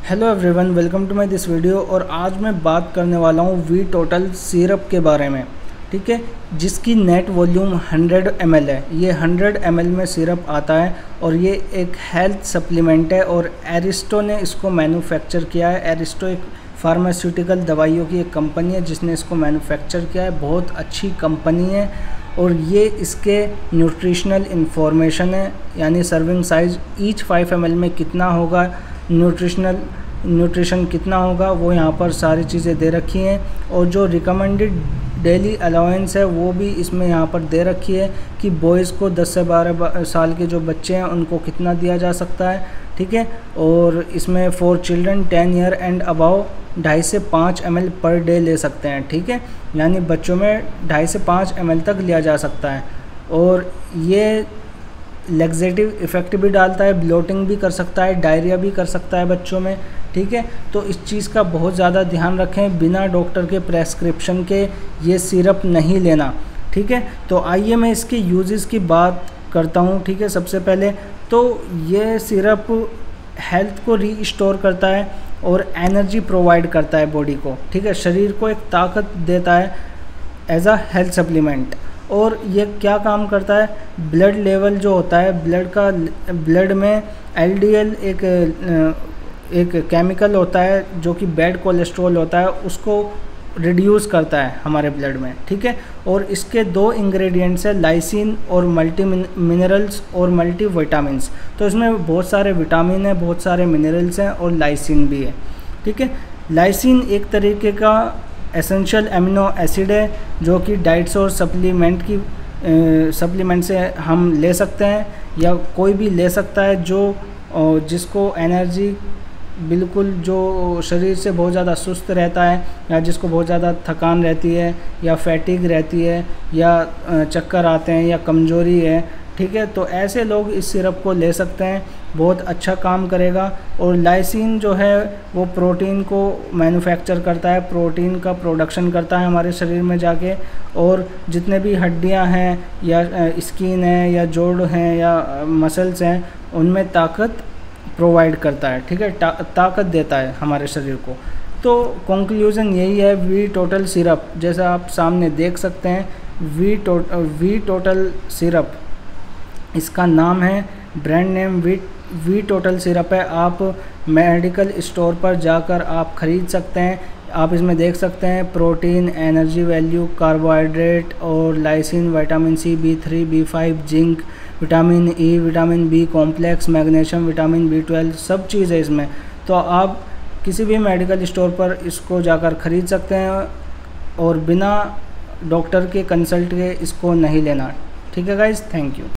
Hello everyone, welcome to my this video. और आज मैं बात करने वाला हूँ वी टोटल सिरप के बारे में, ठीक है, जिसकी नेट वॉल्यूम 100 ml है। ये 100 ml में सिरप आता है और ये एक हेल्थ सप्लीमेंट है और एरिस्टो ने इसको मैन्युफैक्चर किया है। एरिस्टो एक फार्मास्यूटिकल दवाइयों की एक कंपनी है जिसने इसको मैन्युफैक्चर किया है। बहुत अच्छी कंपनी है और ये इसके न्यूट्रिशनल इन्फॉर्मेशन है, यानी सर्विंग साइज़ ईच 5 ml में कितना होगा, न्यूट्रिशन कितना होगा, वो यहाँ पर सारी चीज़ें दे रखी हैं। और जो रिकमेंडेड डेली अलाउंस है वो भी इसमें यहाँ पर दे रखी है कि बॉयज़ को 10 से 12 साल के जो बच्चे हैं उनको कितना दिया जा सकता है, ठीक है। और इसमें for children 10 year and above 2.5 से 5 ml पर डे ले सकते हैं, ठीक है, यानी बच्चों में 2.5 से 5 ml तक लिया जा सकता है। और ये लैक्सेटिव इफ़ेक्ट भी डालता है, ब्लोटिंग भी कर सकता है, डायरिया भी कर सकता है बच्चों में, ठीक है। तो इस चीज़ का बहुत ज़्यादा ध्यान रखें, बिना डॉक्टर के प्रेस्क्रिप्शन के ये सिरप नहीं लेना, ठीक है। तो आइए मैं इसके यूजेस की बात करता हूँ, ठीक है। सबसे पहले तो ये सिरप हेल्थ को रीस्टोर करता है और एनर्जी प्रोवाइड करता है बॉडी को, ठीक है, शरीर को एक ताकत देता है एज अ हेल्थ सप्लीमेंट। और ये क्या काम करता है, ब्लड लेवल जो होता है ब्लड में LDL एक केमिकल होता है जो कि बैड कोलेस्ट्रॉल होता है, उसको रिड्यूस करता है हमारे ब्लड में, ठीक है। और इसके 2 इंग्रेडिएंट्स है, लाइसिन और मल्टी मिनरल्स और मल्टी विटामिन्स। तो इसमें बहुत सारे विटामिन है, बहुत सारे मिनरल्स हैं और लाइसिन भी है, ठीक है। लाइसिन एक तरीके का एसेंशियल एमिनो एसिड है जो कि डाइट्स और सप्लीमेंट से हम ले सकते हैं या कोई भी ले सकता है जो जिसको एनर्जी बिल्कुल, जो शरीर से बहुत ज़्यादा सुस्त रहता है या जिसको बहुत ज़्यादा थकान रहती है या फैटिग रहती है या चक्कर आते हैं या कमज़ोरी है, ठीक है, तो ऐसे लोग इस सिरप को ले सकते हैं, बहुत अच्छा काम करेगा। और लाइसिन जो है वो प्रोटीन को मैन्युफैक्चर करता है, प्रोटीन का प्रोडक्शन करता है हमारे शरीर में जाके, और जितने भी हड्डियां हैं या स्किन है या जोड़ हैं या मसल्स हैं उनमें ताकत प्रोवाइड करता है, ठीक है, ताकत देता है हमारे शरीर को। तो कंक्लूज़न यही है, वी टोटल सिरप जैसा आप सामने देख सकते हैं, वी टोटल सिरप इसका नाम है, brand name V total syrup है। आप मेडिकल स्टोर पर जाकर आप ख़रीद सकते हैं। आप इसमें देख सकते हैं प्रोटीन, एनर्जी वैल्यू, कार्बोहाइड्रेट और lysine, vitamin C, B3, B5, zinc, vitamin E, vitamin B complex, magnesium, vitamin B12, सब चीज़ है इसमें। तो आप किसी भी मेडिकल स्टोर पर इसको जाकर ख़रीद सकते हैं और बिना डॉक्टर के कंसल्ट के इसको नहीं लेना, ठीक है गाइज़, थैंक यू।